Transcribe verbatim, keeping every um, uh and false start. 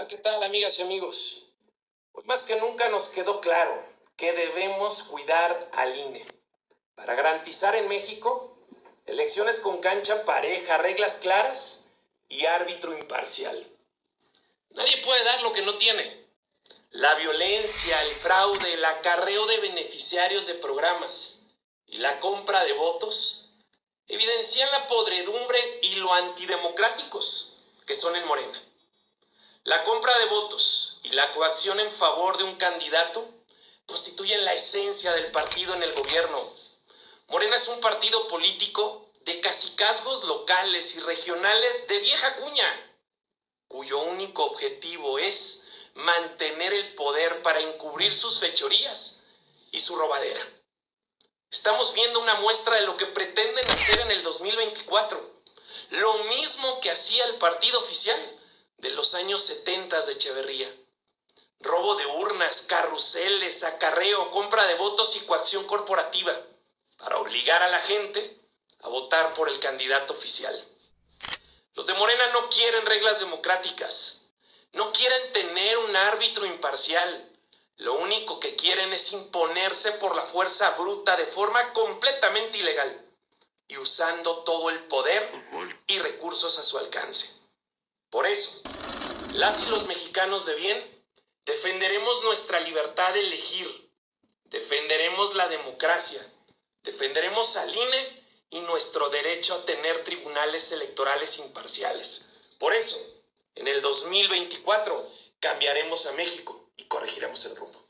¿qué tal, amigas y amigos? Hoy más que nunca nos quedó claro que debemos cuidar al I N E para garantizar en México elecciones con cancha pareja, reglas claras y árbitro imparcial. Nadie puede dar lo que no tiene. La violencia, el fraude, el acarreo de beneficiarios de programas y la compra de votos evidencian la podredumbre y lo antidemocráticos que son en Morena. La compra de votos y la coacción en favor de un candidato constituyen la esencia del partido en el gobierno. Morena es un partido político de cacicazgos locales y regionales de vieja cuña, cuyo único objetivo es mantener el poder para encubrir sus fechorías y su robadera. Estamos viendo una muestra de lo que pretenden hacer en el dos mil veinticuatro, lo mismo que hacía el partido oficial de los años setenta de Echeverría. Robo de urnas, carruseles, acarreo, compra de votos y coacción corporativa para obligar a la gente a votar por el candidato oficial. Los de Morena no quieren reglas democráticas, no quieren tener un árbitro imparcial. Lo único que quieren es imponerse por la fuerza bruta de forma completamente ilegal y usando todo el poder y recursos a su alcance. Por eso, las y los mexicanos de bien defenderemos nuestra libertad de elegir, defenderemos la democracia, defenderemos al I N E y nuestro derecho a tener tribunales electorales imparciales. Por eso, en el dos mil veinticuatro cambiaremos a México y corregiremos el rumbo.